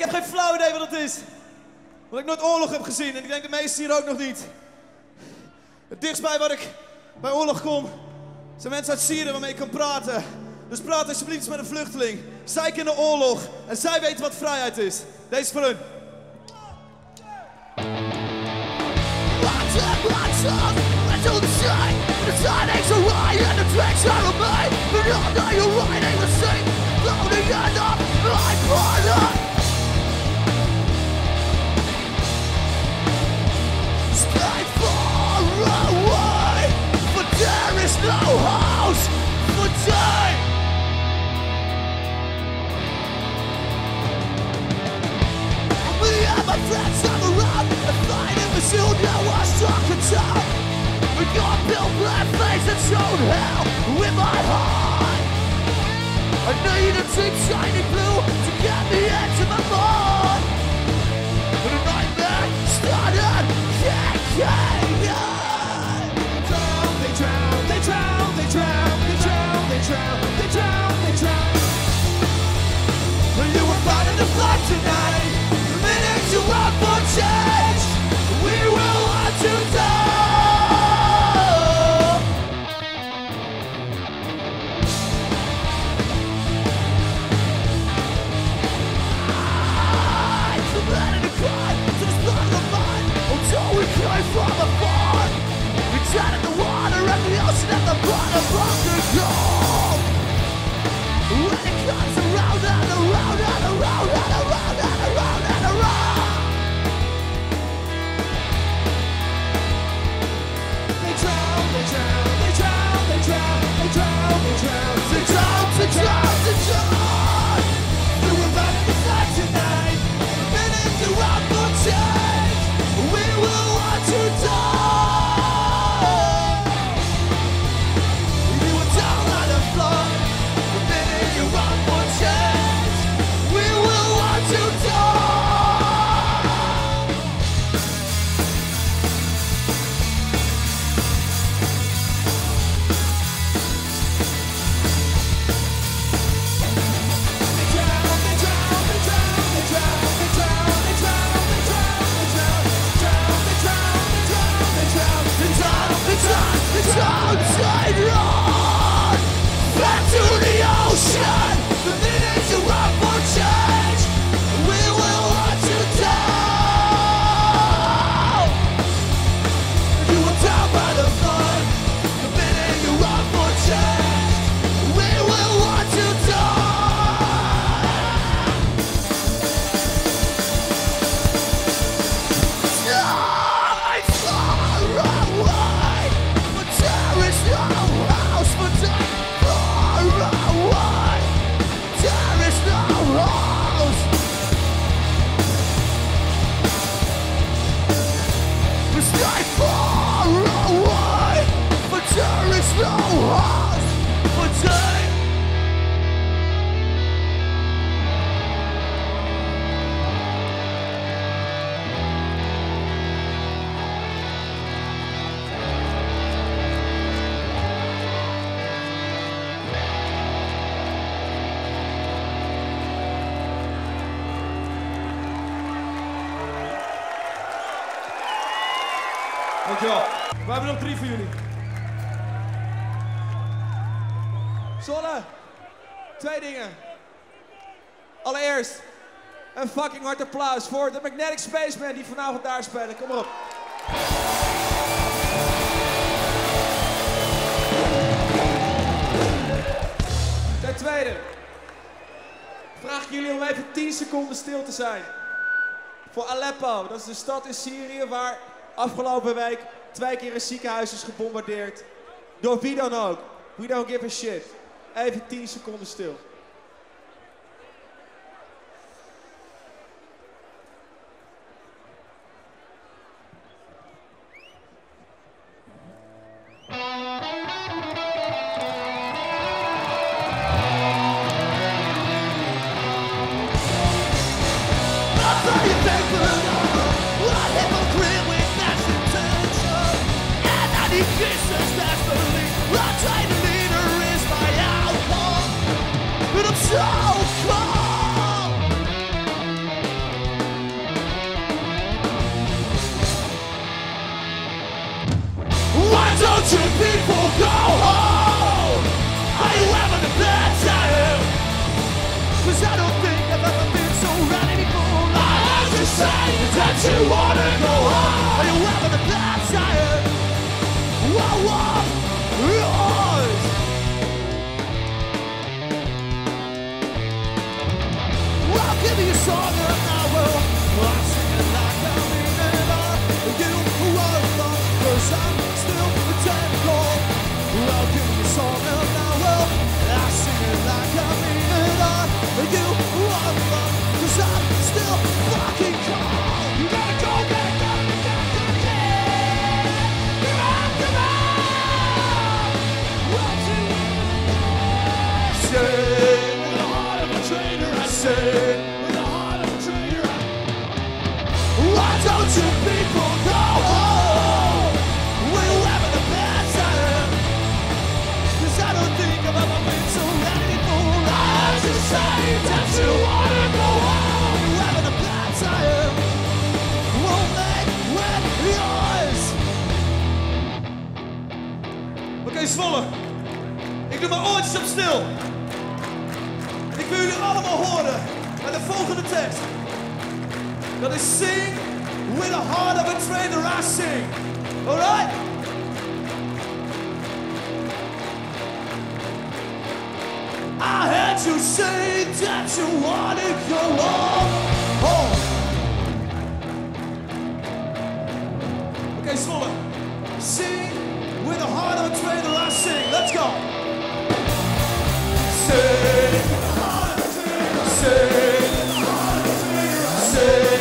heb geen flauw idee wat het is. Want ik nooit oorlog heb gezien en ik denk de meesten hier ook nog niet. Het dichtstbij wat ik bij oorlog kom, zijn mensen uit Syrië waarmee ik kan praten. Dus praat alsjeblieft eens met een vluchteling. Zij kennen oorlog en zij weten wat vrijheid is. Deze is voor hun. Stay far away, but there is no house for day. Me and my friends hung around and fighting the shield I was talking to. We got built black face and showed hell with my heart. I need a deep shiny blue to get me into my mind. But a nightmare started kicking in. They drown, they drown, they drown, they drown, they drown, they drown, they drown. When you were fighting the fight tonight, the minute you want for change, we will want to die. We cry from afar. We drown in the water and the ocean at the bottom of the gold. When it comes around and around and around and around and around and around. They drown, they drown, they drown, they drown, they drown, they drown, they drown, they drown, they drown. We were fighting the fight tonight. The minute you're out for change, we will want to die. You were down on the floor. The minute you want for change, we will want to die. They drown, they drown, they drown, they drown, they drown, they drown, they drown, they drown. Back to the ocean. The minute you want for change, we will want to die. You were down by the flood. The minute you want for change, we will want to die. Far away, but there is no house for day. Far away, there is no house. We stay far away, but there is no house for day. Dankjewel. We hebben nog 3 voor jullie. Zonne, 2 dingen. Allereerst, een fucking hard applaus voor de Magnetic Spacemen die vanavond daar spelen. Kom maar op. Ten tweede, vraag ik jullie om even 10 seconden stil te zijn. Voor Aleppo, dat is de stad in Syrië waar afgelopen week 2 keer een ziekenhuis is gebombardeerd. Door wie dan ook. We don't give a shit. Even 10 seconden stil. So cold. people go home? Are you having a bad time? 'Cause I don't think I've ever been so ready before. I heard you say that you wanna go home. Are you having a bad time? Whoa, whoa, yours. Well, give me a song and I will. I'm singing like I mean it all. You are wrong, 'cause I'm still pretending. Well, give me a song and I will. I'm singing like I mean it all. You are wrong, 'cause I'm still fucking cold. You gotta go back down and down, come on, come on. What you say with the heart of a traitor, I say. Why don't you people go home? We're having a bad time. 'Cause I don't think I've ever been so ready before. I heard you say that you wanna go home. We're having a bad time. We'll make with yours. Oké, Zwolle. Ik doe mijn oortjes op stil. En ik wil jullie allemaal horen met de volgende tekst. Dat is sing with the heart of a traitor I sing. Alright? I heard you say that you wanna go home. Oké, Zwolle. Sing with the heart of a traitor I sing. Let's go. Sing with the heart of a traitor. Sing with the heart of a traitor. Sing.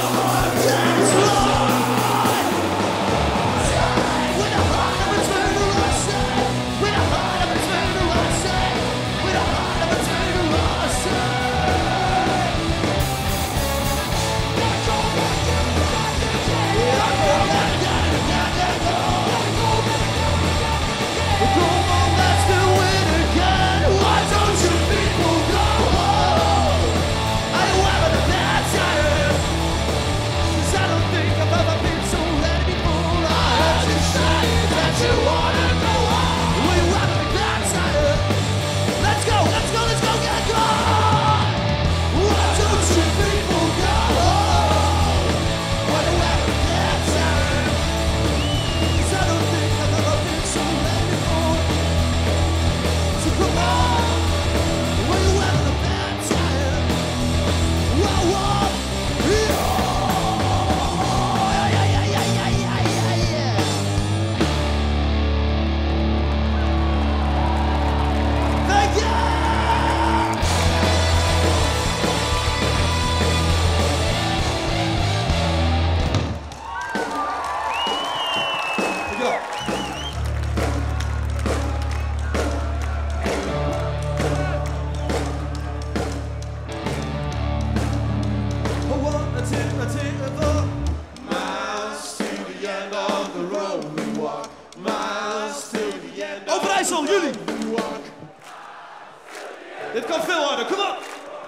Overijssel, jullie! Dit kan veel harder, kom op!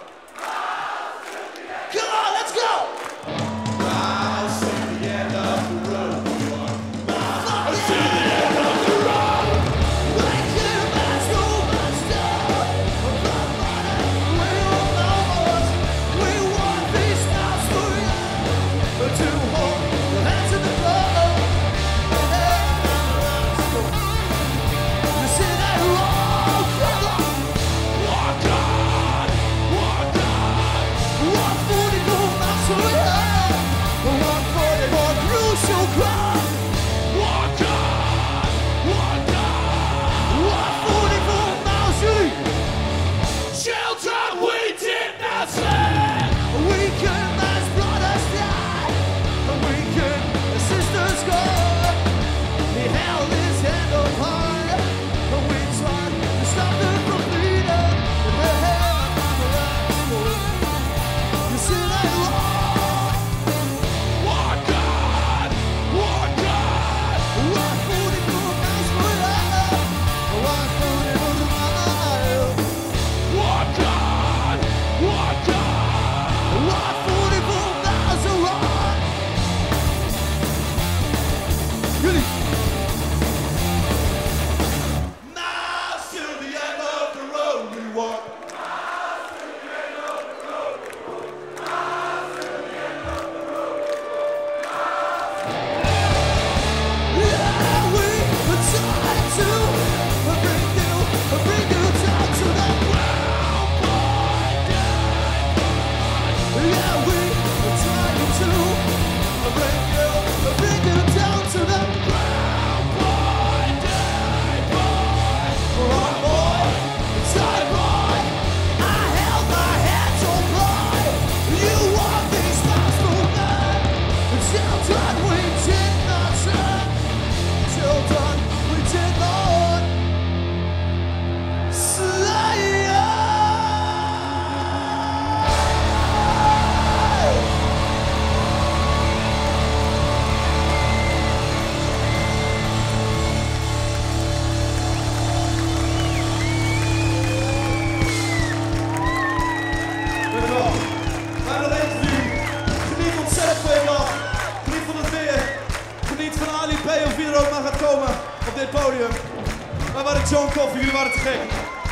Come on, let's go! Miles to the end of the road we walk. Miles to the end of the road. We can't pass so much down. But money, we all know us. We want these stars for you. To hold your hands in the blood. You see that road, come on. Walk on. tof, jullie waren te gek.